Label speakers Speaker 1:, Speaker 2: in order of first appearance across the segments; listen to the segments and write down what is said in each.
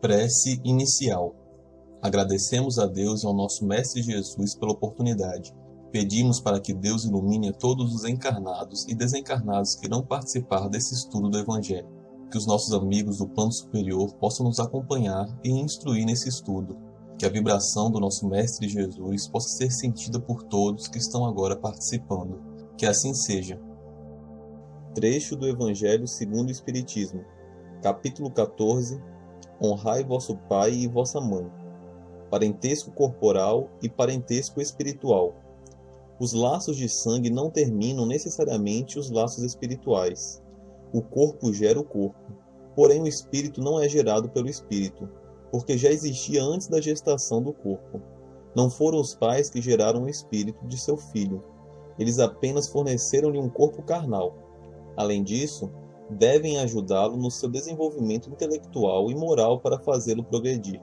Speaker 1: Prece inicial. Agradecemos a Deus e ao nosso Mestre Jesus pela oportunidade. Pedimos para que Deus ilumine a todos os encarnados e desencarnados que irão participar desse estudo do Evangelho. Que os nossos amigos do plano superior possam nos acompanhar e instruir nesse estudo. Que a vibração do nosso Mestre Jesus possa ser sentida por todos que estão agora participando. Que assim seja. Trecho do Evangelho segundo o Espiritismo. Capítulo 14. Honrai vosso pai e vossa mãe. Parentesco corporal e parentesco espiritual. Os laços de sangue não terminam necessariamente os laços espirituais. O corpo gera o corpo, porém o espírito não é gerado pelo espírito, porque já existia antes da gestação do corpo. Não foram os pais que geraram o espírito de seu filho. Eles apenas forneceram-lhe um corpo carnal. Além disso, devem ajudá-lo no seu desenvolvimento intelectual e moral para fazê-lo progredir.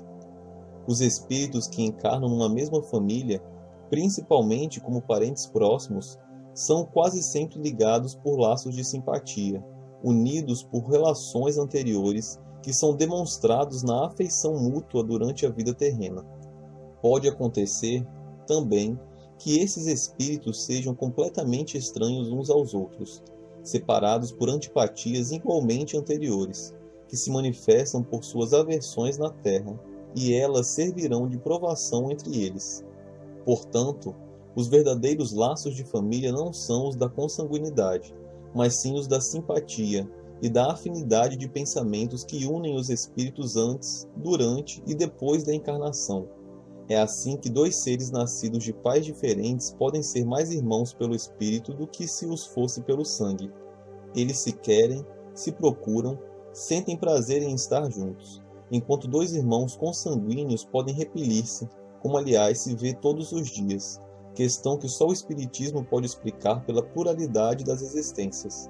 Speaker 1: Os espíritos que encarnam numa mesma família, principalmente como parentes próximos, são quase sempre ligados por laços de simpatia, unidos por relações anteriores que são demonstrados na afeição mútua durante a vida terrena. Pode acontecer, também, que esses espíritos sejam completamente estranhos uns aos outros, separados por antipatias igualmente anteriores, que se manifestam por suas aversões na terra, e elas servirão de provação entre eles. Portanto, os verdadeiros laços de família não são os da consanguinidade, mas sim os da simpatia e da afinidade de pensamentos que unem os espíritos antes, durante e depois da encarnação. É assim que dois seres nascidos de pais diferentes podem ser mais irmãos pelo espírito do que se os fosse pelo sangue. Eles se querem, se procuram, sentem prazer em estar juntos, enquanto dois irmãos consanguíneos podem repelir-se, como aliás se vê todos os dias, questão que só o Espiritismo pode explicar pela pluralidade das existências.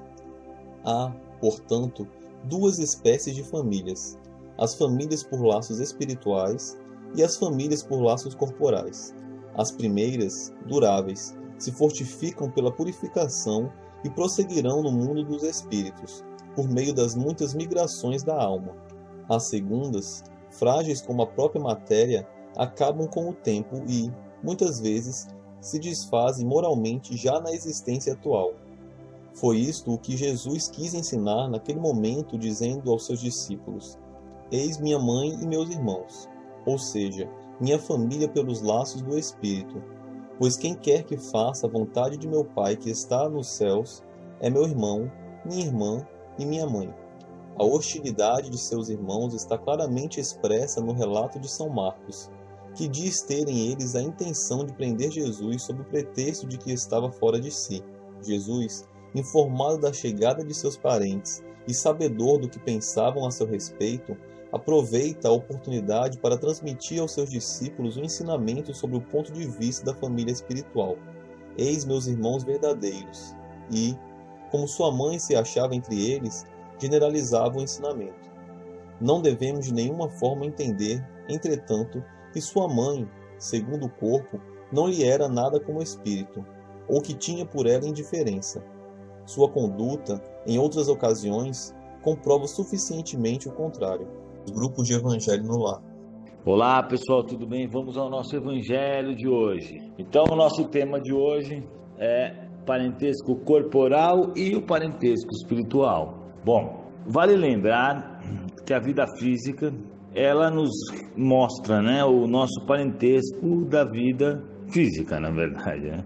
Speaker 1: Há, portanto, duas espécies de famílias: as famílias por laços espirituais e as famílias por laços corporais. As primeiras, duráveis, se fortificam pela purificação e prosseguirão no mundo dos espíritos, por meio das muitas migrações da alma. As segundas, frágeis como a própria matéria, acabam com o tempo e, muitas vezes, se desfazem moralmente já na existência atual. Foi isto o que Jesus quis ensinar naquele momento, dizendo aos seus discípulos: Eis minha mãe e meus irmãos, ou seja, minha família pelos laços do Espírito. Pois quem quer que faça a vontade de meu Pai que está nos céus é meu irmão, minha irmã e minha mãe. A hostilidade de seus irmãos está claramente expressa no relato de São Marcos, que diz terem eles a intenção de prender Jesus sob o pretexto de que estava fora de si. Jesus, informado da chegada de seus parentes e sabedor do que pensavam a seu respeito, aproveita a oportunidade para transmitir aos seus discípulos o ensinamento sobre o ponto de vista da família espiritual. Eis meus irmãos verdadeiros. E, como sua mãe se achava entre eles, generalizava o ensinamento. Não devemos de nenhuma forma entender, entretanto, que sua mãe, segundo o corpo, não lhe era nada como espírito, ou que tinha por ela indiferença. Sua conduta, em outras ocasiões, comprova suficientemente o contrário. Os grupos de Evangelho no lar.
Speaker 2: Olá pessoal, tudo bem? Vamos ao nosso Evangelho de hoje. Então o nosso tema de hoje é parentesco corporal e o parentesco espiritual. Bom, vale lembrar que a vida física, ela nos mostra, né, o nosso parentesco da vida física, na verdade, né?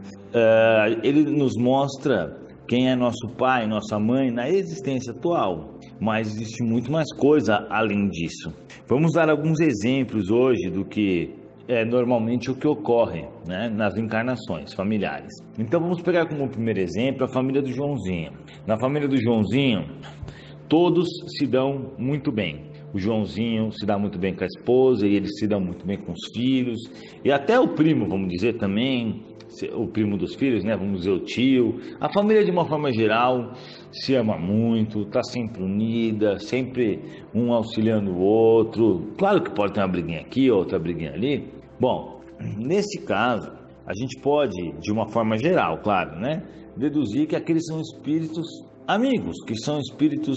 Speaker 2: Ele nos mostra quem é nosso pai, nossa mãe na existência atual, mas existe muito mais coisa além disso. Vamos dar alguns exemplos hoje do que é normalmente o que ocorre, né, nas encarnações familiares. Então vamos pegar como primeiro exemplo a família do Joãozinho. Na família do Joãozinho, todos se dão muito bem. O Joãozinho se dá muito bem com a esposa e eles se dão muito bem com os filhos. E até o primo, vamos dizer também, o primo dos filhos, né? Vamos dizer o tio. A família de uma forma geral se ama muito, está sempre unida, sempre um auxiliando o outro. Claro que pode ter uma briguinha aqui, outra briguinha ali. Bom, nesse caso, a gente pode, de uma forma geral, claro, né, deduzir que aqueles são espíritos amigos, que são espíritos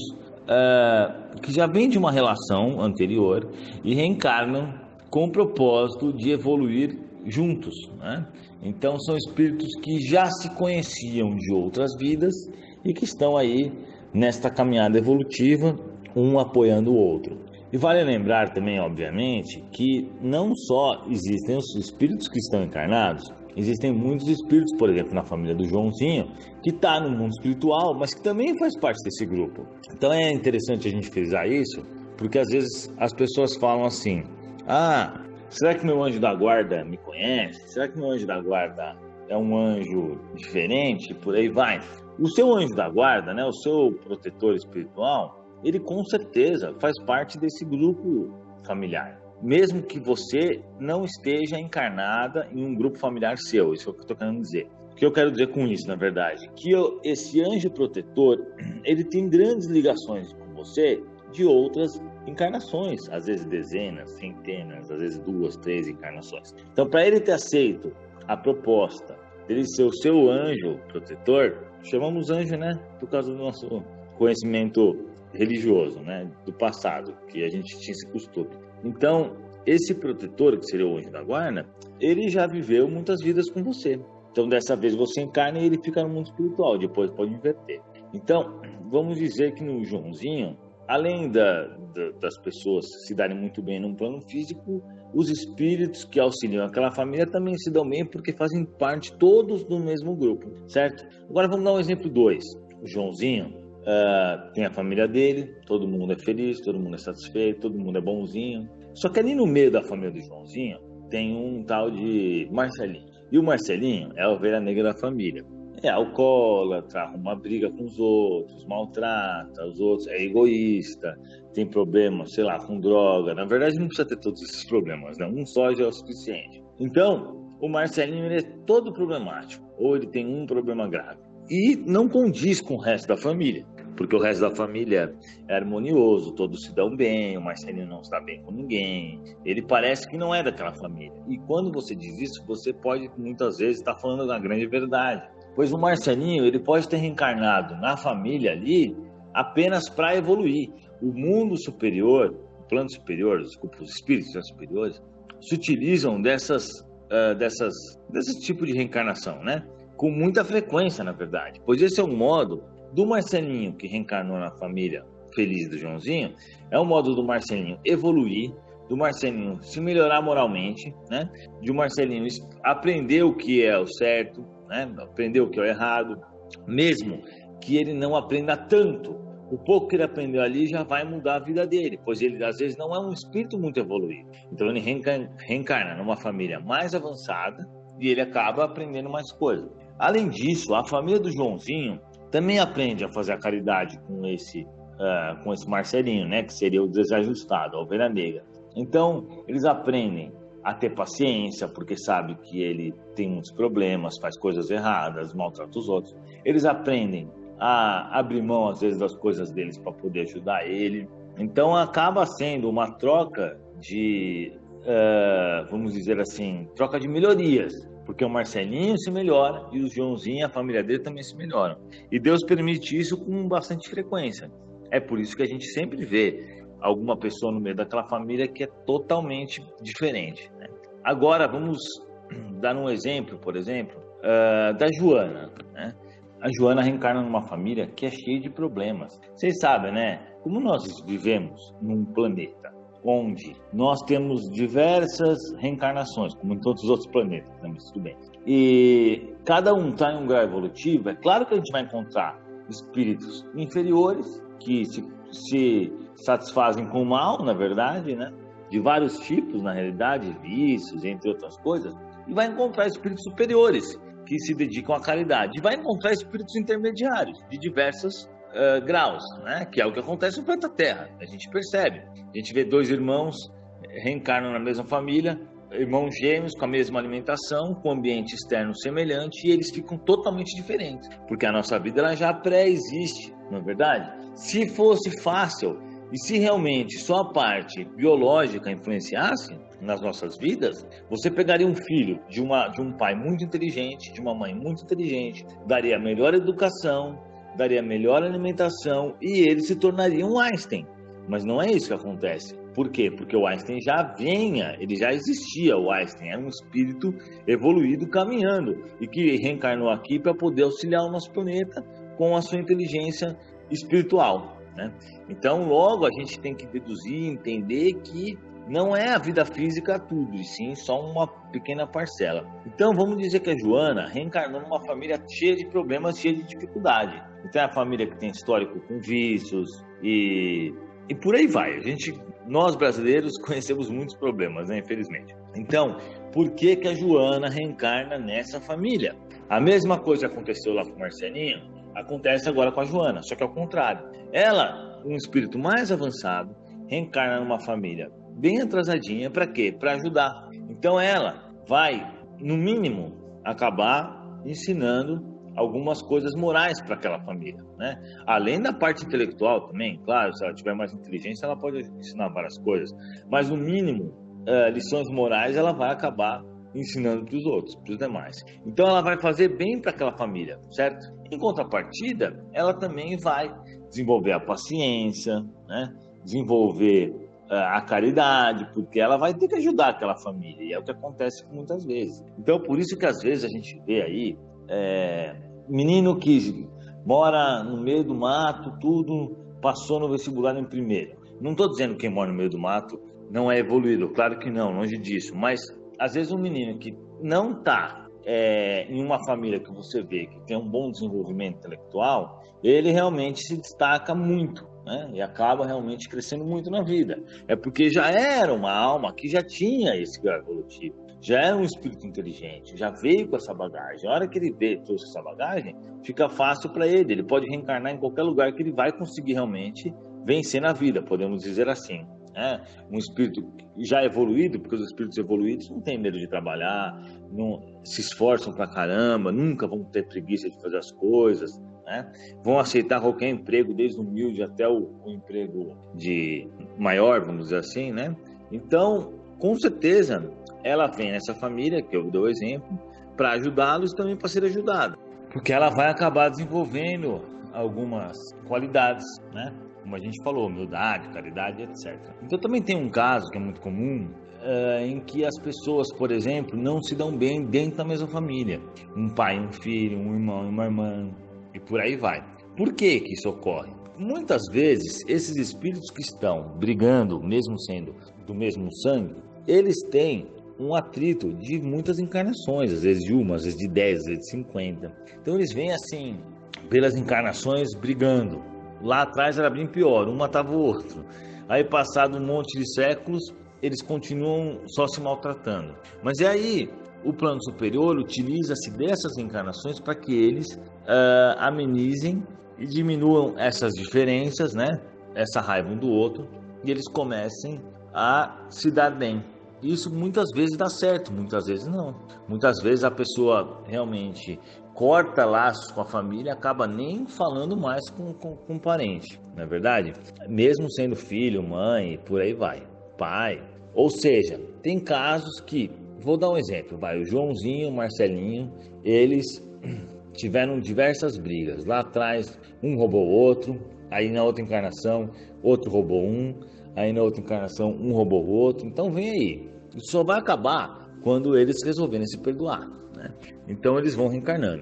Speaker 2: que já vêm de uma relação anterior e reencarnam com o propósito de evoluir juntos, né? Então são espíritos que já se conheciam de outras vidas e que estão aí nesta caminhada evolutiva, um apoiando o outro. E vale lembrar também, obviamente, que não só existem os espíritos que estão encarnados, existem muitos espíritos, por exemplo, na família do Joãozinho, que está no mundo espiritual, mas que também faz parte desse grupo. Então é interessante a gente frisar isso, porque às vezes as pessoas falam assim: ah, será que meu anjo da guarda me conhece? Será que meu anjo da guarda é um anjo diferente? Por aí vai. O seu anjo da guarda, né, o seu protetor espiritual, ele com certeza faz parte desse grupo familiar. Mesmo que você não esteja encarnada em um grupo familiar seu, isso é o que eu estou querendo dizer. O que eu quero dizer com isso, na verdade? Que esse anjo protetor, ele tem grandes ligações com você de outras encarnações, às vezes dezenas, centenas, às vezes 2, 3 encarnações. Então, para ele ter aceito a proposta dele ser o seu anjo protetor, chamamos anjo, né, por causa do nosso conhecimento religioso, né, do passado, que a gente tinha esse costume. Então, esse protetor, que seria o anjo da guarda, ele já viveu muitas vidas com você. Então, dessa vez você encarna e ele fica no mundo espiritual, depois pode inverter. Então, vamos dizer que no Joãozinho, além das pessoas se darem muito bem num plano físico, os espíritos que auxiliam aquela família também se dão bem porque fazem parte todos do mesmo grupo, certo? Agora vamos dar um exemplo 2. O Joãozinho tem a família dele, todo mundo é feliz, todo mundo é satisfeito, todo mundo é bonzinho. Só que ali no meio da família do Joãozinho tem um tal de Marcelinho. E o Marcelinho é a ovelha negra da família. É alcoólatra, arruma briga com os outros, maltrata os outros, é egoísta, tem problemas, sei lá, com droga. Na verdade, não precisa ter todos esses problemas, né? Um só já é o suficiente. Então, o Marcelinho ele é todo problemático, ou ele tem um problema grave. E não condiz com o resto da família, porque o resto da família é harmonioso, todos se dão bem, o Marcelinho não está bem com ninguém, ele parece que não é daquela família. E quando você diz isso, você pode muitas vezes estar falando da grande verdade. Pois o Marcelinho, ele pode ter reencarnado na família ali apenas para evoluir. O mundo superior, o plano superior, desculpa, os espíritos superiores, se utilizam desse tipo de reencarnação, né? Com muita frequência, na verdade. Pois esse é um modo do Marcelinho que reencarnou na família feliz do Joãozinho, é um modo do Marcelinho evoluir, do Marcelinho se melhorar moralmente, né? De o Marcelinho aprender o que é o certo, né? Aprender o que é o errado, mesmo que ele não aprenda tanto. O pouco que ele aprendeu ali já vai mudar a vida dele, pois ele às vezes não é um espírito muito evoluído. Então ele reencarna numa família mais avançada e ele acaba aprendendo mais coisas. Além disso, a família do Joãozinho também aprende a fazer a caridade com esse Marcelinho, né? Que seria o desajustado, a ovelha negra. Então eles aprendem a ter paciência, porque sabe que ele tem muitos problemas, faz coisas erradas, maltrata os outros. Eles aprendem a abrir mão, às vezes, das coisas deles para poder ajudar ele. Então, acaba sendo uma troca de, vamos dizer assim, troca de melhorias, porque o Marcelinho se melhora e o Joãozinho e a família dele também se melhoram. E Deus permite isso com bastante frequência. É por isso que a gente sempre vê alguma pessoa no meio daquela família que é totalmente diferente, né? Agora, vamos dar um exemplo, por exemplo, da Joana, né? A Joana reencarna numa família que é cheia de problemas. Vocês sabem, né? Como nós vivemos num planeta onde nós temos diversas reencarnações, como em todos os outros planetas, né? Mas tudo bem. E cada um está em um grau evolutivo. É claro que a gente vai encontrar espíritos inferiores que se satisfazem com o mal, na verdade, né? De vários tipos, na realidade, vícios, entre outras coisas, e vai encontrar espíritos superiores que se dedicam à caridade, e vai encontrar espíritos intermediários de diversos graus, né? Que é o que acontece no planeta Terra. A gente percebe, a gente vê 2 irmãos reencarnam na mesma família, irmãos gêmeos com a mesma alimentação, com ambiente externo semelhante, e eles ficam totalmente diferentes, porque a nossa vida ela já pré-existe, não é verdade? Se fosse fácil e se realmente só a parte biológica influenciasse nas nossas vidas, você pegaria um filho de um pai muito inteligente, de uma mãe muito inteligente, daria a melhor educação, daria melhor alimentação e ele se tornaria um Einstein. Mas não é isso que acontece. Por quê? Porque o Einstein ele já existia, o Einstein era um espírito evoluído caminhando e que reencarnou aqui para poder auxiliar o nosso planeta com a sua inteligência espiritual, né? Então, logo a gente tem que deduzir, entender que não é a vida física tudo, e sim só uma pequena parcela. Então, vamos dizer que a Joana reencarnou numa família cheia de problemas, cheia de dificuldade. Então, é a família que tem histórico com vícios e por aí vai. Nós brasileiros conhecemos muitos problemas, né? Infelizmente. Então, por que a Joana reencarna nessa família? A mesma coisa que aconteceu lá com o Marcelinho, acontece agora com a Joana, só que ao contrário. Ela, um espírito mais avançado, reencarna numa família bem atrasadinha, para quê? Para ajudar. Então ela vai, no mínimo, acabar ensinando algumas coisas morais para aquela família, né? Além da parte intelectual também, claro, se ela tiver mais inteligência, ela pode ensinar várias coisas, mas no mínimo, lições morais ela vai acabar ensinando para os outros, para os demais. Então ela vai fazer bem para aquela família, certo? Em contrapartida, ela também vai desenvolver a paciência, né? Desenvolver a caridade, porque ela vai ter que ajudar aquela família, e é o que acontece muitas vezes. Então, por isso que às vezes a gente vê aí menino que mora no meio do mato, tudo, passou no vestibular em primeiro. Não estou dizendo que quem mora no meio do mato não é evoluído, claro que não, longe disso, mas às vezes um menino que não está em uma família que você vê que tem um bom desenvolvimento intelectual, ele realmente se destaca muito, né? E acaba realmente crescendo muito na vida. É porque já era uma alma que já tinha esse grau evolutivo, já era um espírito inteligente, já veio com essa bagagem. A hora que ele trouxe essa bagagem, fica fácil para ele. Ele pode reencarnar em qualquer lugar que ele vai conseguir realmente vencer na vida, podemos dizer assim. Um espírito já evoluído, porque os espíritos evoluídos não têm medo de trabalhar, não se esforçam pra caramba, nunca vão ter preguiça de fazer as coisas, né? Vão aceitar qualquer emprego, desde o humilde até o emprego de maior, vamos dizer assim, né? Então, com certeza, ela vem nessa família, que eu dou o exemplo, para ajudá-los e também para ser ajudada, porque ela vai acabar desenvolvendo algumas qualidades, né? Como a gente falou, humildade, caridade, etc. Então também tem um caso que é muito comum, em que as pessoas, por exemplo, não se dão bem dentro da mesma família. Um pai, um filho, um irmão e uma irmã, e por aí vai. Por que isso ocorre? Muitas vezes, esses espíritos que estão brigando, mesmo sendo do mesmo sangue, eles têm um atrito de muitas encarnações, às vezes de uma, às vezes de 10, às vezes de 50. Então eles vêm assim, pelas encarnações, brigando. Lá atrás era bem pior, um matava o outro. Aí, passado um monte de séculos, eles continuam só se maltratando. Mas é aí, o plano superior utiliza-se dessas encarnações para que eles amenizem e diminuam essas diferenças, né? Essa raiva um do outro, e eles comecem a se dar bem. Isso muitas vezes dá certo, muitas vezes não. Muitas vezes a pessoa realmente corta laços com a família, acaba nem falando mais com o parente, não é verdade? Mesmo sendo filho, mãe, por aí vai, pai. Ou seja, tem casos que, vou dar um exemplo, o Joãozinho, o Marcelinho, eles tiveram diversas brigas. Lá atrás, um roubou o outro, aí na outra encarnação, outro roubou um, aí na outra encarnação, um roubou o outro. Então vem aí, isso só vai acabar quando eles resolverem se perdoar, né? Então eles vão reencarnando.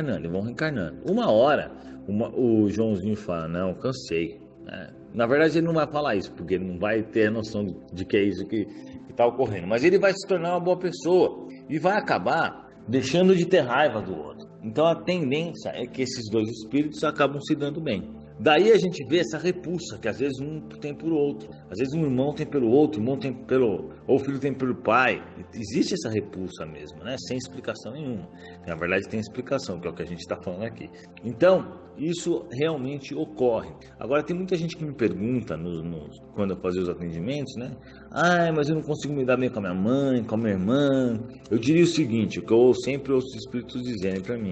Speaker 2: Uma hora, o Joãozinho fala, não, cansei, né? Na verdade ele não vai falar isso, porque ele não vai ter noção de que é isso que está ocorrendo. Mas ele vai se tornar uma boa pessoa e vai acabar deixando de ter raiva do outro. Então a tendência é que esses dois espíritos acabam se dando bem. Daí a gente vê essa repulsa, que às vezes um tem pelo outro. Às vezes um irmão tem pelo outro, ou o filho tem pelo pai. Existe essa repulsa mesmo, né? Sem explicação nenhuma. Na verdade tem explicação, que é o que a gente está falando aqui. Então, isso realmente ocorre. Agora tem muita gente que me pergunta, quando eu fazia os atendimentos, né? Mas eu não consigo me dar bem com a minha mãe, com a minha irmã. Eu diria o seguinte, o que eu sempre ouço os espíritos dizerem para mim.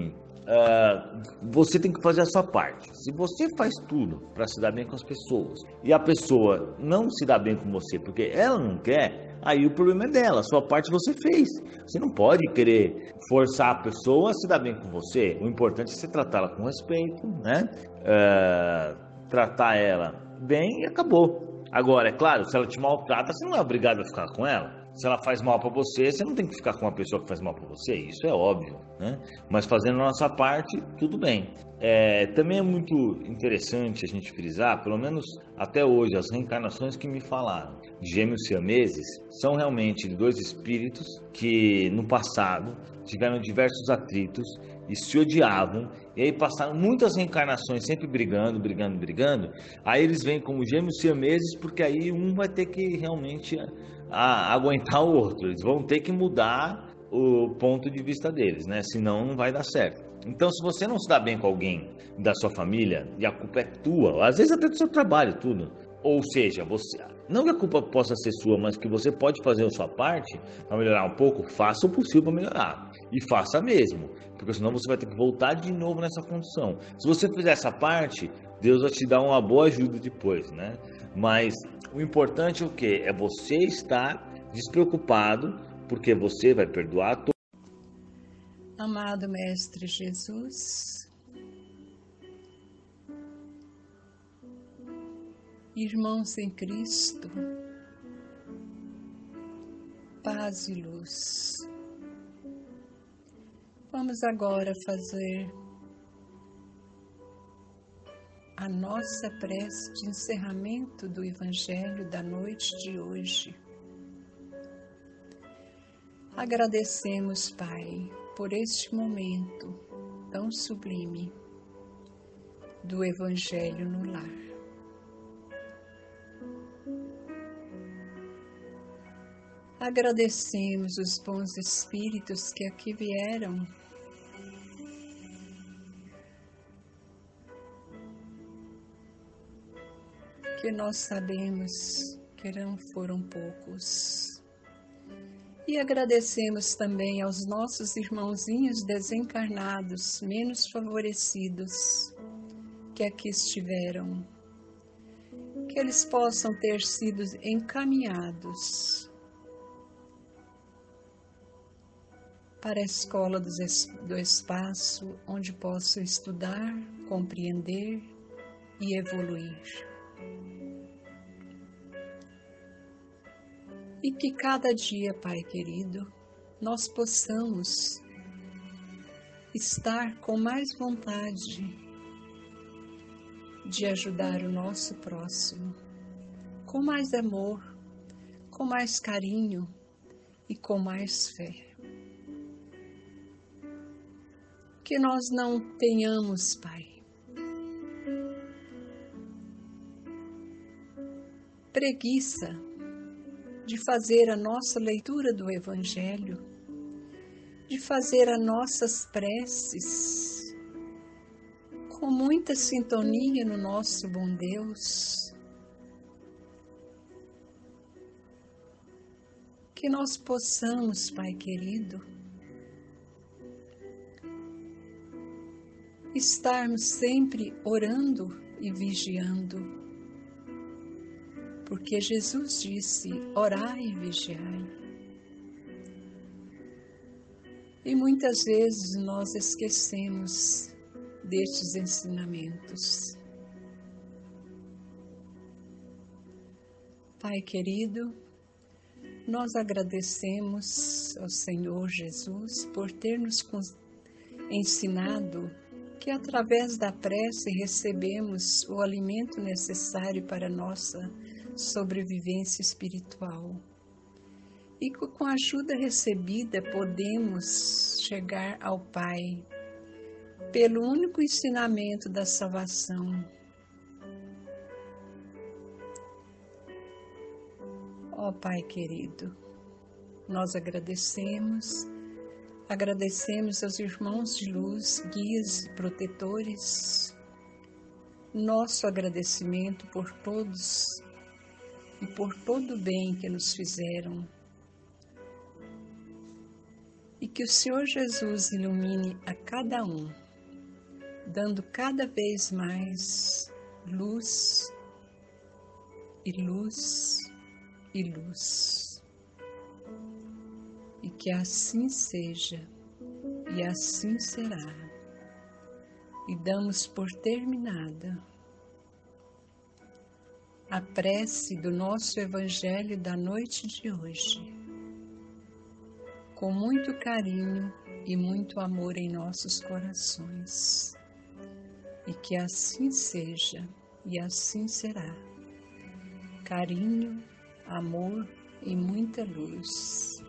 Speaker 2: você tem que fazer a sua parte. Se você faz tudo para se dar bem com as pessoas e a pessoa não se dá bem com você porque ela não quer, aí o problema é dela. A sua parte você fez. Você não pode querer forçar a pessoa a se dar bem com você. O importante é você tratá-la com respeito, né? Tratar ela bem e acabou. Agora, é claro, se ela te maltrata, você não é obrigado a ficar com ela. Se ela faz mal para você, você não tem que ficar com uma pessoa que faz mal para você, isso é óbvio, né? Mas fazendo a nossa parte, tudo bem. Também é muito interessante a gente frisar, pelo menos até hoje, as reencarnações que me falaram de gêmeos siameses são realmente de dois espíritos que no passado tiveram diversos atritos e se odiavam, e aí passaram muitas reencarnações sempre brigando. Aí eles vêm como gêmeos siameses, porque aí um vai ter que realmente aguentar o outro. Eles vão ter que mudar o ponto de vista deles, né? Senão não vai dar certo. Então, se você não se dá bem com alguém da sua família, e a culpa é tua, às vezes até do seu trabalho, tudo. Ou seja, você, não que a culpa possa ser sua, mas que você pode fazer a sua parte para melhorar um pouco, faça o possível para melhorar. E faça mesmo, porque senão você vai ter que voltar de novo nessa condição. Se você fizer essa parte, Deus vai te dar uma boa ajuda depois, né? Mas o importante é o quê? É você estar despreocupado, porque você vai perdoar.
Speaker 3: Amado Mestre Jesus, irmãos em Cristo, paz e luz. Vamos agora fazer a nossa prece de encerramento do Evangelho da noite de hoje. Agradecemos, Pai, por este momento tão sublime do Evangelho no lar. Agradecemos os bons espíritos que aqui vieram que nós sabemos que não foram poucos. E agradecemos também aos nossos irmãozinhos desencarnados, menos favorecidos, que aqui estiveram. Que eles possam ter sido encaminhados para a escola do espaço, onde possam estudar, compreender e evoluir. E que cada dia, Pai querido, nós possamos estar com mais vontade de ajudar o nosso próximo, com mais amor, com mais carinho e com mais fé. Que nós não tenhamos, Pai, preguiça de fazer a nossa leitura do Evangelho, de fazer as nossas preces com muita sintonia no nosso bom Deus. Que nós possamos, Pai querido, estarmos sempre orando e vigiando, porque Jesus disse, orai e vigiai. E muitas vezes nós esquecemos destes ensinamentos. Pai querido, nós agradecemos ao Senhor Jesus por ter nos ensinado que através da prece recebemos o alimento necessário para a nossa sobrevivência espiritual. E com a ajuda recebida podemos chegar ao Pai pelo único ensinamento da salvação. Ó Pai querido, nós agradecemos aos irmãos de luz, guias e protetores, nosso agradecimento por todos e por todo o bem que nos fizeram. E que o Senhor Jesus ilumine a cada um dando cada vez mais luz e luz e luz. E que assim seja, e assim será. E damos por terminada a prece do nosso Evangelho da noite de hoje, com muito carinho e muito amor em nossos corações. E que assim seja, e assim será. Carinho, amor e muita luz.